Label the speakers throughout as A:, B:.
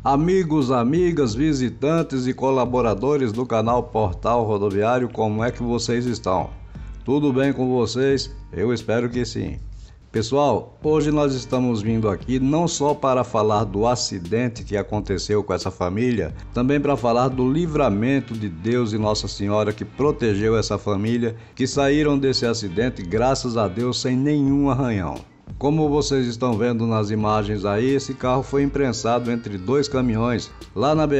A: Amigos, amigas, visitantes e colaboradores do canal Portal Rodoviário, como é que vocês estão? Tudo bem com vocês? Eu espero que sim. Pessoal, hoje nós estamos vindo aqui não só para falar do acidente que aconteceu com essa família, também para falar do livramento de Deus e Nossa Senhora que protegeu essa família, que saíram desse acidente, graças a Deus, sem nenhum arranhão. Como vocês estão vendo nas imagens aí, esse carro foi imprensado entre dois caminhões lá na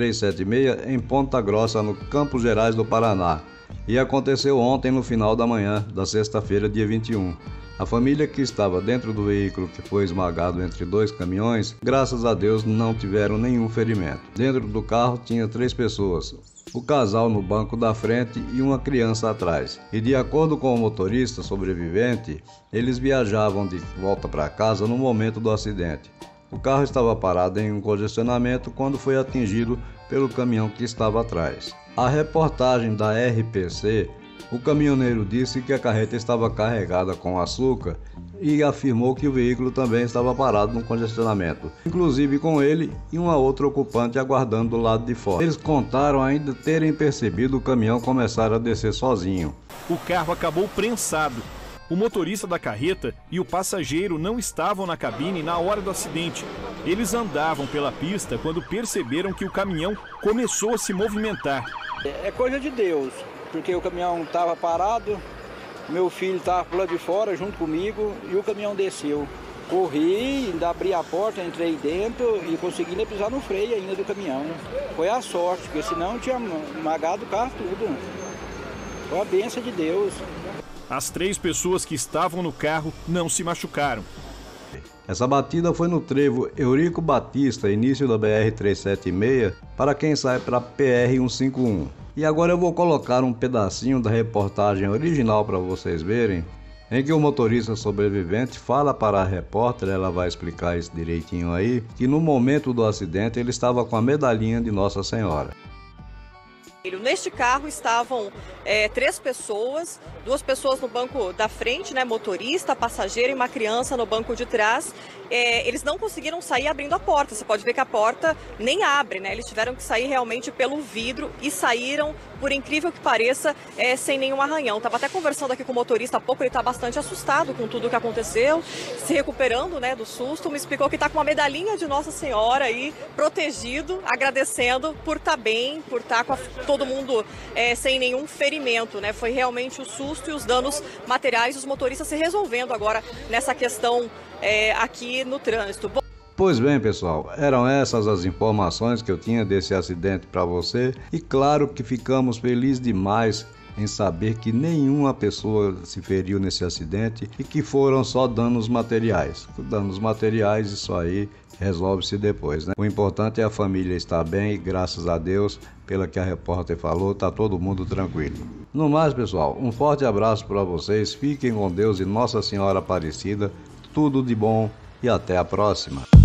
A: BR-376 em Ponta Grossa, no Campos Gerais do Paraná. E aconteceu ontem no final da manhã da sexta-feira, dia 21. A família que estava dentro do veículo que foi esmagado entre dois caminhões, graças a Deus não tiveram nenhum ferimento. Dentro do carro tinha 3 pessoas. O casal no banco da frente e uma criança atrás. E de acordo com o motorista sobrevivente, eles viajavam de volta para casa no momento do acidente. O carro estava parado em um congestionamento quando foi atingido pelo caminhão que estava atrás. A reportagem da RPC, o caminhoneiro disse que a carreta estava carregada com açúcar e afirmou que o veículo também estava parado no congestionamento, inclusive com ele e uma outra ocupante aguardando do lado de fora. Eles contaram ainda terem percebido o caminhão começar a descer sozinho.
B: O carro acabou prensado. O motorista da carreta e o passageiro não estavam na cabine na hora do acidente. Eles andavam pela pista quando perceberam que o caminhão começou a se movimentar.
C: É coisa de Deus, porque o caminhão estava parado, meu filho estava por lá de fora junto comigo e o caminhão desceu. Corri, ainda abri a porta, entrei dentro e consegui ainda pisar no freio ainda do caminhão. Foi a sorte, porque senão tinha esmagado o carro tudo. Foi a bênção de Deus.
B: As 3 pessoas que estavam no carro não se machucaram.
A: Essa batida foi no trevo Eurico Batista, início da BR-376, para quem sai para a PR-151. E agora eu vou colocar um pedacinho da reportagem original para vocês verem, em que o motorista sobrevivente fala para a repórter, ela vai explicar isso direitinho aí, que no momento do acidente ele estava com a medalhinha de Nossa Senhora.
D: Neste carro estavam 3 pessoas, 2 pessoas no banco da frente, né, motorista, passageiro e uma criança no banco de trás. Eles não conseguiram sair abrindo a porta, você pode ver que a porta nem abre, né? Eles tiveram que sair realmente pelo vidro e saíram, por incrível que pareça, sem nenhum arranhão. Estava até conversando aqui com o motorista há pouco, ele está bastante assustado com tudo o que aconteceu, se recuperando, né, do susto. Me explicou que está com uma medalhinha de Nossa Senhora aí, protegido, agradecendo por estar bem, por estar com todo mundo sem nenhum ferimento, né? Foi realmente o susto e os danos materiais, os motoristas se resolvendo agora nessa questão aqui no trânsito.
A: Pois bem, pessoal, eram essas as informações que eu tinha desse acidente para você, e claro que ficamos felizes demais em saber que nenhuma pessoa se feriu nesse acidente e que foram só danos materiais. Danos materiais, isso aí resolve-se depois, né? O importante é a família estar bem e, graças a Deus, pela que a repórter falou, tá todo mundo tranquilo. No mais, pessoal, um forte abraço para vocês, fiquem com Deus e Nossa Senhora Aparecida, tudo de bom e até a próxima.